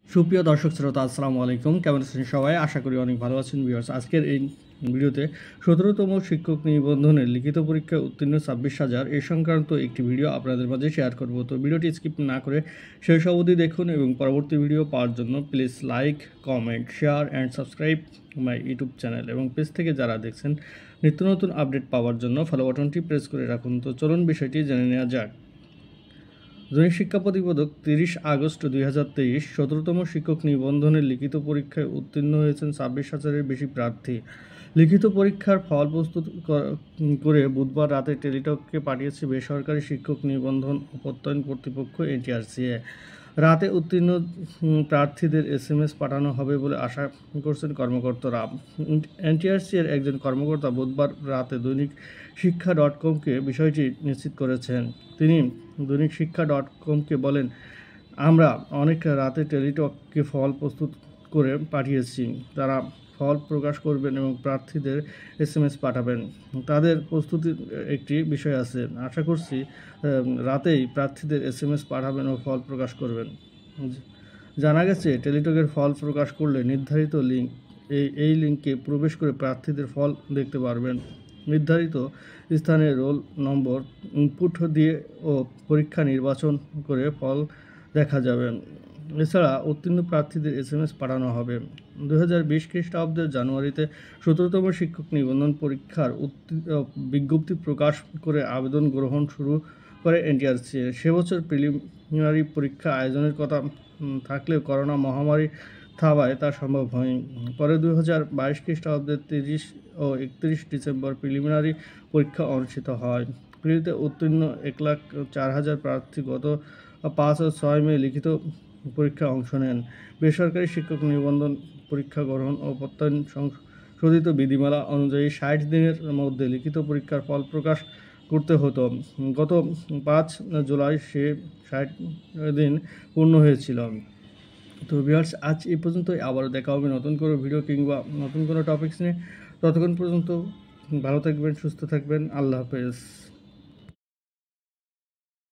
সুপ্রিয় দর্শক শ্রোতা আসসালামু আলাইকুম, কেমন আছেন সবাই? আশা করি অনেক ভালো আছেন ভিউয়ার্স। আজকের এই ভিডিওতে ১৭তম শিক্ষক নিবন্ধনের লিখিত পরীক্ষায় উত্তীর্ণ ২৬,০০০ এ সংক্রান্ত একটি ভিডিও আপনাদের মাঝে শেয়ার করব। তো ভিডিওটি স্কিপ না করে শেষ অবধি দেখুন এবং পরবর্তী ভিডিও পাওয়ার জন্য please like, comment, share and subscribe my YouTube channel এবং পেজ থেকে যারা দেখছেন নিত্য নতুন আপডেট পাওয়ার জন্য ফলো বাটনটি প্রেস করে রাখুন। তো চলুন বিষয়টি জেনে নেওয়া যাক। দৈনিক শিক্ষা প্রতিবেদক ৩০ আগস্ট ২০২৩ ১৭তম শিক্ষক নিবন্ধনের লিখিত পরীক্ষায় উত্তীর্ণ হয়েছেন ২৬,০০০-এর বেশি প্রার্থী। লিখিত পরীক্ষার ফল প্রস্তুত করে বুধবার রাতে টেলিটককে পাঠিয়েছে বেসরকারি শিক্ষক নিবন্ধন ও প্রত্যয়ন কর্তৃপক্ষ এনটিআরসিএ। রাতে উত্তীর্ণ প্রার্থীদের এসএমএস পাঠানো হবে বলে আশা করছেন কর্মকর্তারা। এনটিআরসিএর একজন কর্মকর্তা বুধবার রাতে দৈনিক শিক্ষা .কমকে বিষয়টি নিশ্চিত করেছেন। তিনি দৈনিক শিক্ষা .কমকে বলেন, আমরা অনেক রাতে টেলিটককে ফল প্রস্তুত করে পাঠিয়েছি। তারা ফল প্রকাশ করবেন এবং প্রার্থীদের এসএমএস পাঠাবেন। তাদের প্রস্তুতির একটি বিষয় আছে। আশা করছি রাতেই প্রার্থীদের এসএমএস পাঠাবেন ও ফল প্রকাশ করবেন। জানা গেছে, টেলিটকের ফল প্রকাশ করলে নির্ধারিত লিঙ্ক এই লিঙ্কে প্রবেশ করে প্রার্থীদের ফল দেখতে পারবেন। নির্ধারিত স্থানে রোল নম্বর ইনপুট দিয়ে ও পরীক্ষা নির্বাচন করে ফল দেখা যাবে। এছাড়া উত্তীর্ণ প্রার্থীদের এসএমএস পাঠানো হবে। ২০২০ খ্রিস্টাব্দের জানুয়ারিতে ১৭তম শিক্ষক নিবন্ধন পরীক্ষার বিজ্ঞপ্তি প্রকাশ করে আবেদন গ্রহণ শুরু করে এনটিআরসি। সে বছর প্রিলিমিনারি পরীক্ষা আয়োজনের কথা থাকলেও করোনা মহামারী থাবায় তা সম্ভব হয়নি। পরে ২০২২ খ্রিস্টাব্দের ৩০ ও ৩১ ডিসেম্বর প্রিলিমিনারি পরীক্ষা অনুষ্ঠিত হয়। প্রিলিতে উত্তীর্ণ ১,০৪,০০০ প্রার্থী গত ৫ ও ৬ মে লিখিত পরীক্ষায় অংশ নেন। বেসরকারি শিক্ষক নিবন্ধন পরীক্ষা গ্রহণ ও প্রত্যয়ন সংশোধিত বিধিমালা অনুযায়ী ৬০ দিনের মধ্যে লিখিত পরীক্ষার ফল প্রকাশ করতে হতো। গত ৫ জুলাই সে ৬০ দিন পূর্ণ হয়েছিল। তো ভিউয়ার্স, আজ এই পর্যন্তই। আবারও দেখা হবে নতুন কোনো ভিডিও কিংবা নতুন কোনো টপিকস নিয়ে। ততক্ষণ পর্যন্ত ভালো থাকবেন, সুস্থ থাকবেন। আল্লাহ হাফেজ।